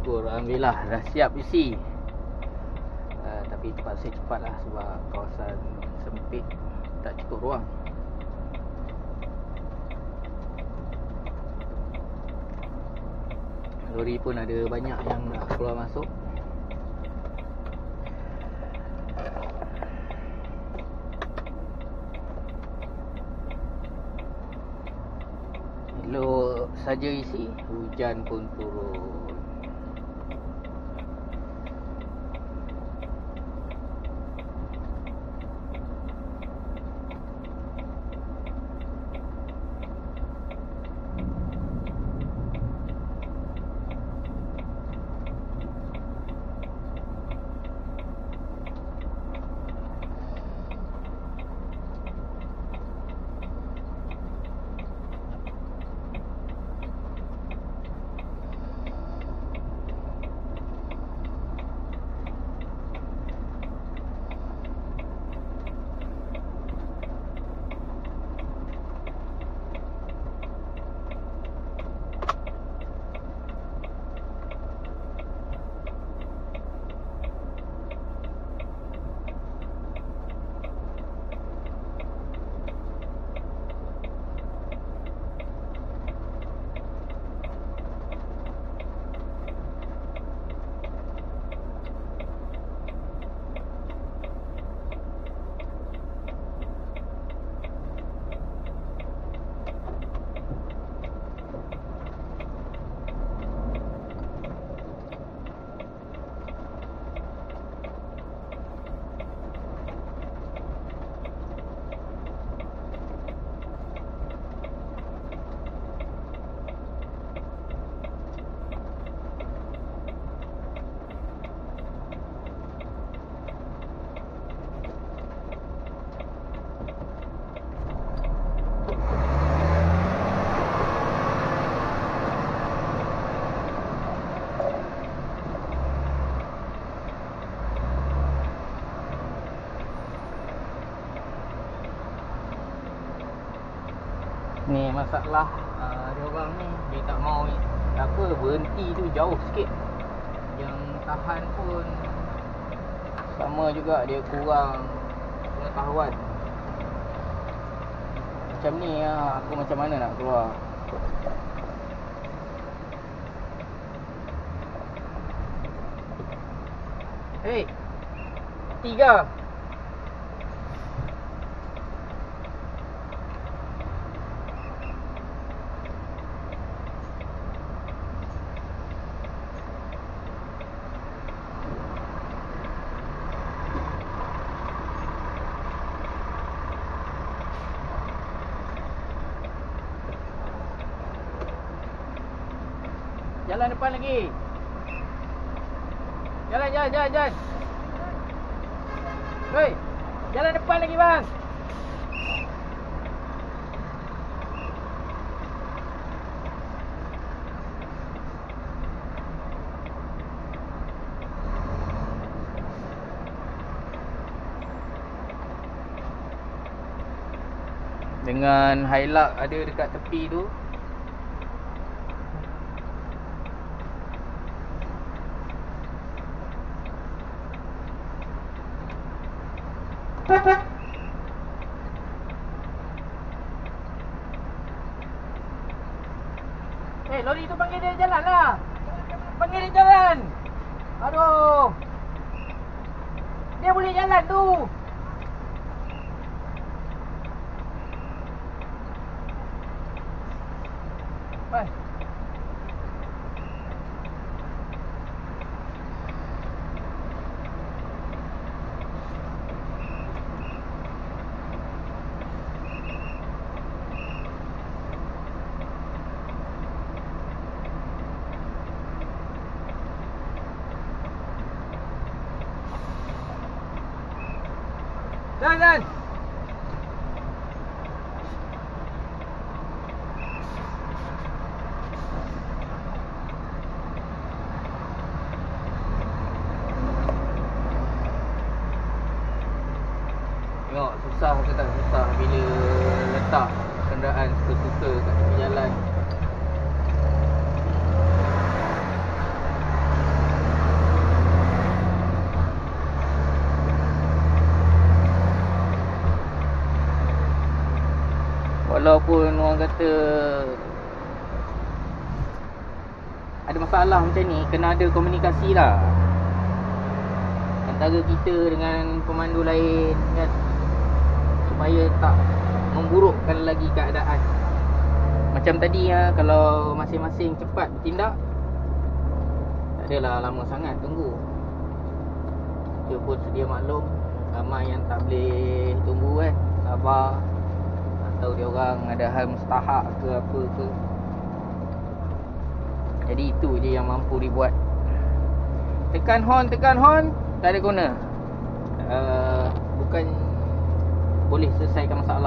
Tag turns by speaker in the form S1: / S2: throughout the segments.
S1: syukur, alhamdulillah dah siap isi. Tapi terpaksa cepat lah sebab kawasan sempit, tak cukup ruang. Lori pun ada banyak yang nak keluar masuk. Elok saja isi, hujan pun turun. Ni masalah dia orang ni, dia tak mau apa berhenti tu jauh sikit. Yang tahan pun sama juga, dia kurang pengetahuan. Macam ni lah, aku macam mana nak keluar. Hei, 3. Jalan depan lagi. Jalan. Hei, jalan depan lagi bang. Dengan Hilux ada dekat tepi tu. Lori tu panggil dia jalan lah. Panggil dia jalan. Aduh. Dia boleh jalan tu. Bye. Jangan. Tengok susah ke tak susah bila letak kenderaan suka-suka kat tepi jalan. Walaupun orang kata ada masalah macam ni, kena ada komunikasi lah antara kita dengan pemandu lain kan, supaya tak memburukkan lagi keadaan. Macam tadi ya, kalau masing-masing cepat bertindak, tak adalah lama sangat tunggu. Dia pun sedia maklum, ramai yang tak boleh tunggu kan, sabar, atau dia orang ada hal mustahak ke apa ke. Jadi itu je yang mampu dibuat. Tekan horn, tak ada guna. Bukan boleh selesaikan masalah.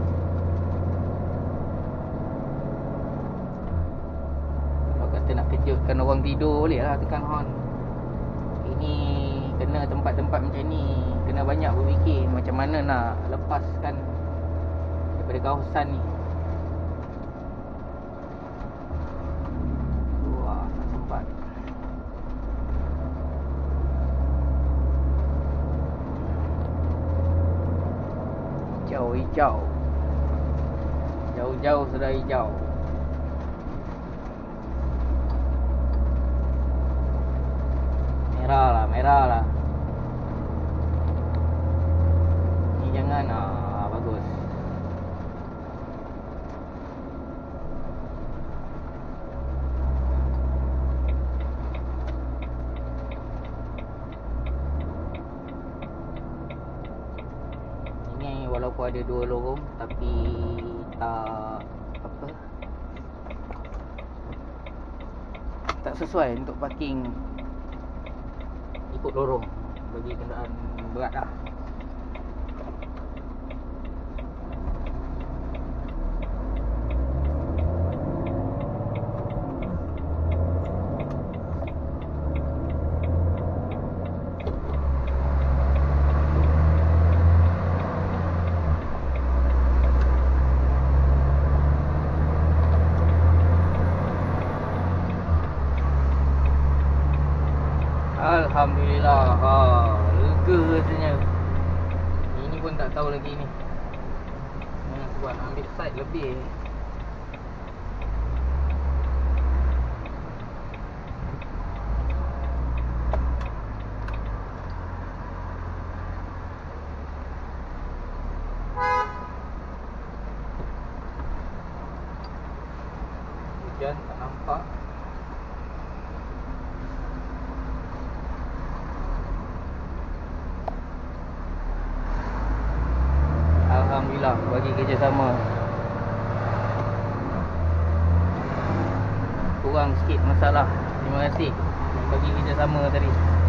S1: Kalau kata nak kejutkan orang tidur, boleh lah tekan horn. Ini kena tempat-tempat macam ni, kena banyak berfikir macam mana nak lepaskan daripada kawasan ni. Wah, tak sempat. Hijau. Jauh-jauh sudah hijau. Merah lah. Ni jangan, bagus. Ini walaupun ada 2 lorong tapi tak sesuai untuk parking ikut lorong bagi kenderaan berat lah. Alhamdulillah, lega rasanya. Ini pun tak tahu lagi ni buat ambil side lebih. Hujan tak nampak. Alhamdulillah bagi kerjasama. Kurang sikit masalah. Terima kasih bagi kerjasama tadi.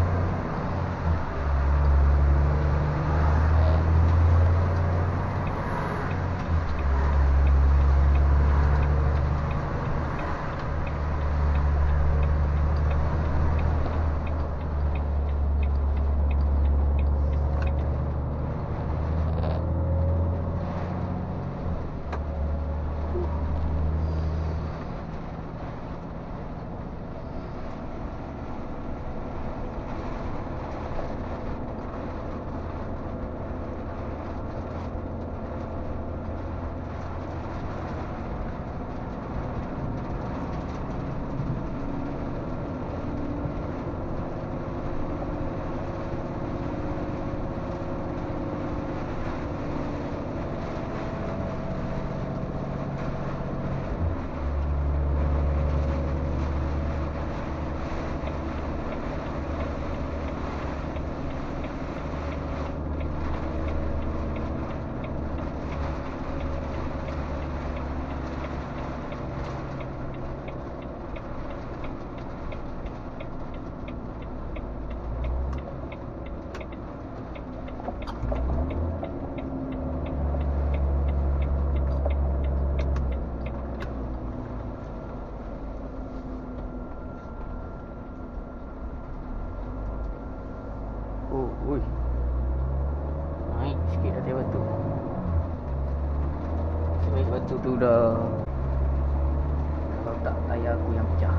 S1: Ui. Naik sikit atas batu. Sebaik batu tu dah. Kalau tak tayar aku yang pecah.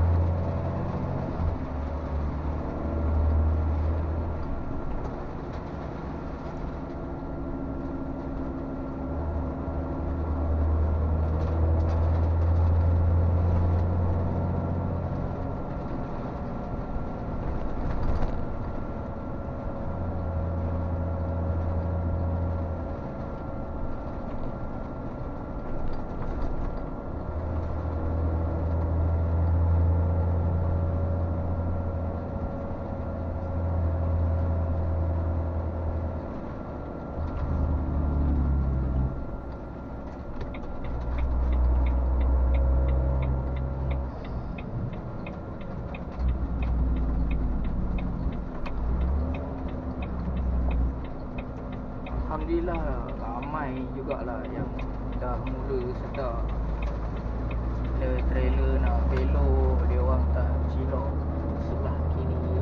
S1: jugalah yang dah mula sedar bila trailer nak belok, dia orang tak cilok sebelah kiri je.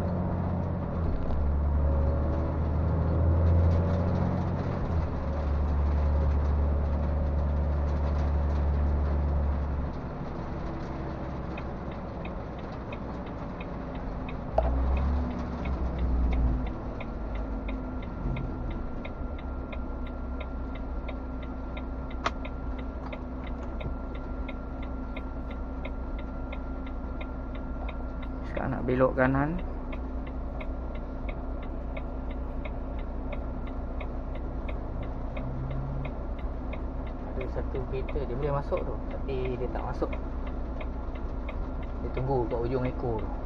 S1: Sekarang nak belok kanan. Ada satu kereta dia boleh masuk tu, tapi dia tak masuk. Dia tunggu kat ujung ekor tu.